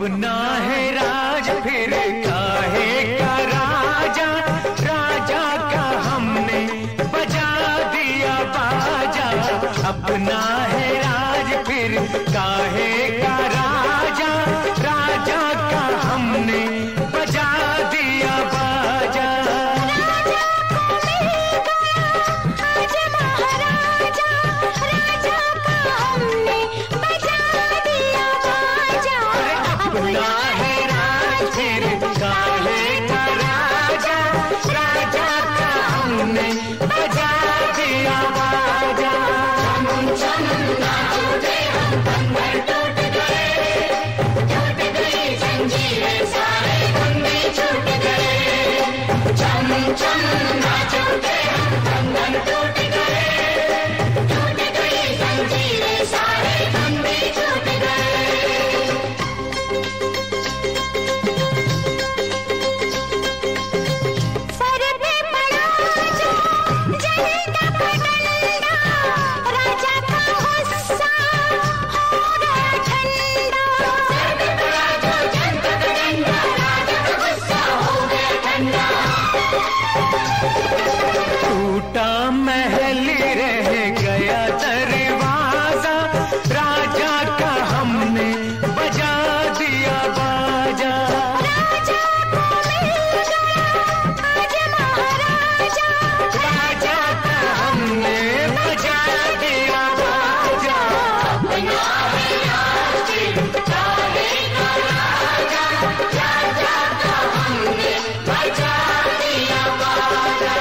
अपना है राज फिर काहे का राजा, राजा का हमने बजा दिया बाजा। अपना है राज फिर काहे का राजा, राजा का हमने बजा दिया बाजा। अपना है राज फिर काहे का राजा, राजा का हमने बजा दिया बाजा। चम चम नाचो रे हम, बंधन टूट गए जंजीरें, सारे बंधे छूट गए। चम चम नाचो रे हम, बंधन टूट गए जंजीरें, सारे बंधे छूट गए। टूटा महल रह गया दरवाजा, राजा का हमने बजा दिया बाजा। राजा को मिल गया आज महाराजा, राजा का हमने बजा दिया बाजा। अपना है राज फिर काहे का राजा, राजा का हमने बजा दिया बाजा।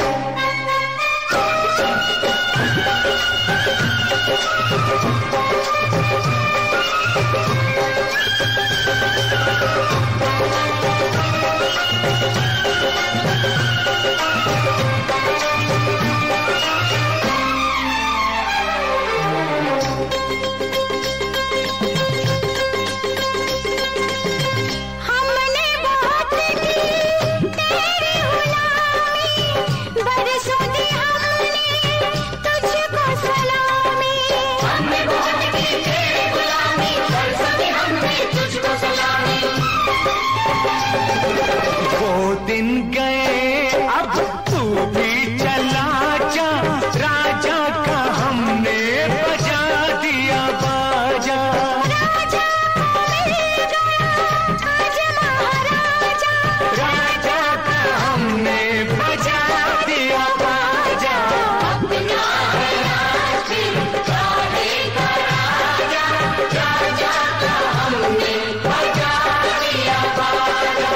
वो दिन गए अब तू भी चला जा, राजा का हमने बजा दिया बाजा। राजा को मिल गया आज महाराजा, राजा का हमने बजा दिया बाजा। अपना है राज फिर काहे का राजा, राजा का हमने बजा दिया बाजा।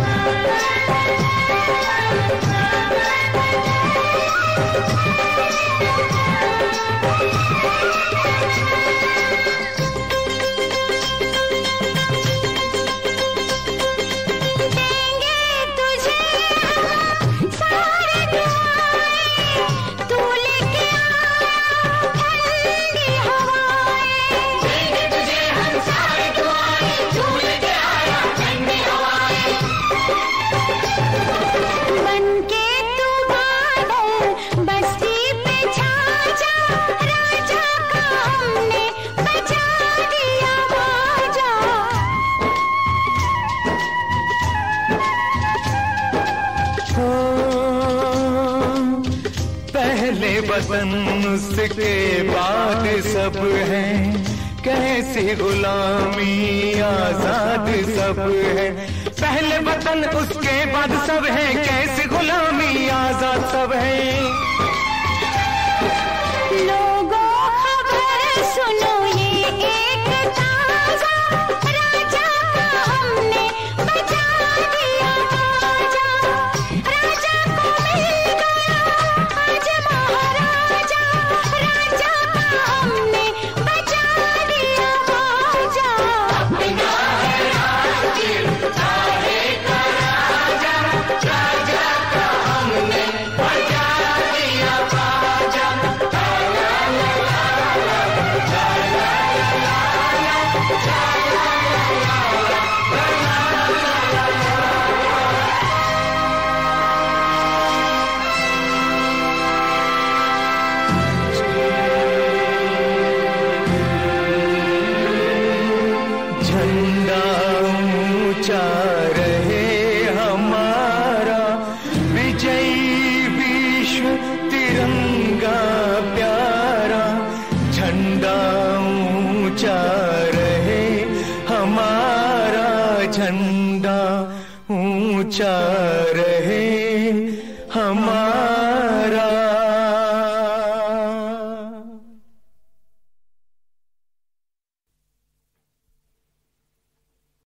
पहले वतन उसके बाद सब है, कैसी गुलामी आजाद सब है। पहले वतन उसके बाद सब है, कैसी गुलामी आजाद सब है। लोगों खबर सुनो ये एक ताजा, राजा का हमने बजा दिया बाजा। राजा को मिल गया आज महाराजा, राजा का हमने बजा दिया बाजा। अपना है राज फिर काहे का राजा, राजा का हमने बजा दिया ऊंचा रहे हमारा विजयी विश्व तिरंगा प्यारा, झंडा ऊंचा रहे हमारा, झंडा ऊंचा रहे हमारा।